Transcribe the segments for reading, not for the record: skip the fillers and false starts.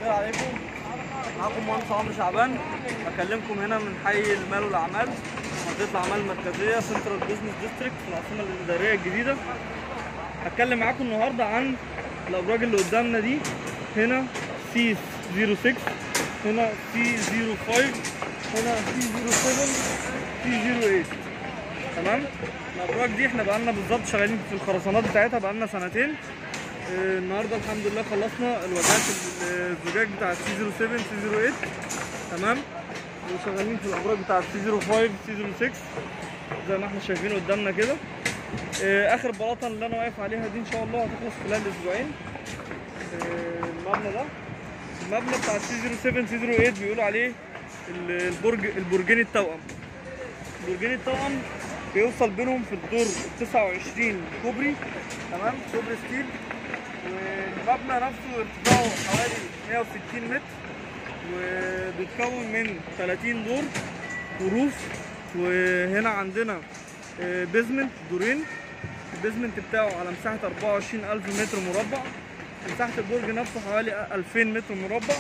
الخير عليكم. معاكم مهندس عمرو شعبان، بكلمكم هنا من حي المال والاعمال، منطقه الاعمال المركزيه، سنترال بيزنس ديستريكت في العاصمه الاداريه الجديده. هتكلم معاكم النهارده عن الابراج اللي قدامنا دي. هنا سي 06، هنا سي 05، هنا سي 07، سي 08. تمام. الابراج دي احنا بقالنا بالظبط شغالين في الخرسانات بتاعتها بقالنا سنتين. النهارده الحمد لله خلصنا الواجهات الزجاج بتاعت سي 07 سي 08. تمام. وشغالين في الابراج بتاعت سي 05 سي 06 زي ما احنا شايفين قدامنا كده. اخر بلاطه اللي انا واقف عليها دي ان شاء الله هتخلص خلال اسبوعين. المبنى ده المبنى بتاع سي 07 سي 08 بيقولوا عليه البرجين التوأم. البرجين التوأم بيوصل بينهم في الدور 29 كوبري. تمام. كوبري ستيل. والمبنى نفسه ارتفاعه حوالي 160 متر، وبيتكون من 30 دور وروف. وهنا عندنا بيزمنت دورين. البيزمنت بتاعه على مساحة 24,000 متر مربع. مساحة البرج نفسه حوالي 2000 متر مربع.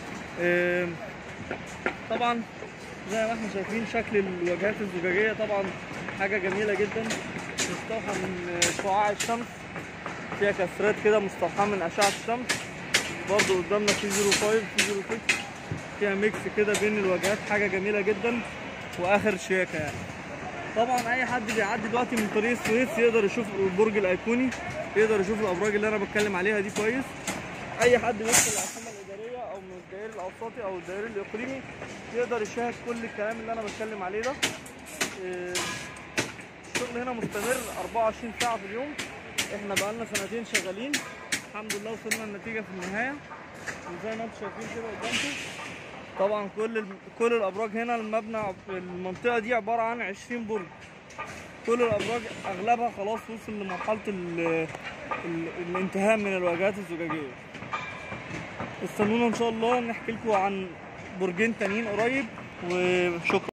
طبعا زي ما احنا شايفين شكل الواجهات الزجاجية طبعا حاجة جميلة جدا، مستوحى من شعاع الشمس، فيها كسرات كده مستوحاة من أشعة الشمس. برضو قدامنا سي 05 سي 06 فيها ميكس كده بين الواجهات، حاجة جميلة جدا وآخر شياكة يعني. طبعا أي حد بيعدي دلوقتي من طريق السويس يقدر يشوف البرج الأيقوني، يقدر يشوف الأبراج اللي أنا بتكلم عليها دي كويس. أي حد بيدخل العاصمة الإدارية أو من الدائري الأوسطي أو الدائري الإقليمي يقدر يشاهد كل الكلام اللي أنا بتكلم عليه ده. الشغل هنا مستمر 24 ساعة في اليوم. احنا بقالنا سنتين شغالين، الحمد لله وصلنا النتيجة في النهاية وزي ما انتم شايفين كده قدامكم. طبعا كل الابراج هنا المبنى المنطقة دي عبارة عن 20 برج. كل الابراج اغلبها خلاص وصل لمرحلة الانتهاء من الواجهات الزجاجية. استنونا ان شاء الله نحكي لكم عن برجين تانيين قريب، وشكرا.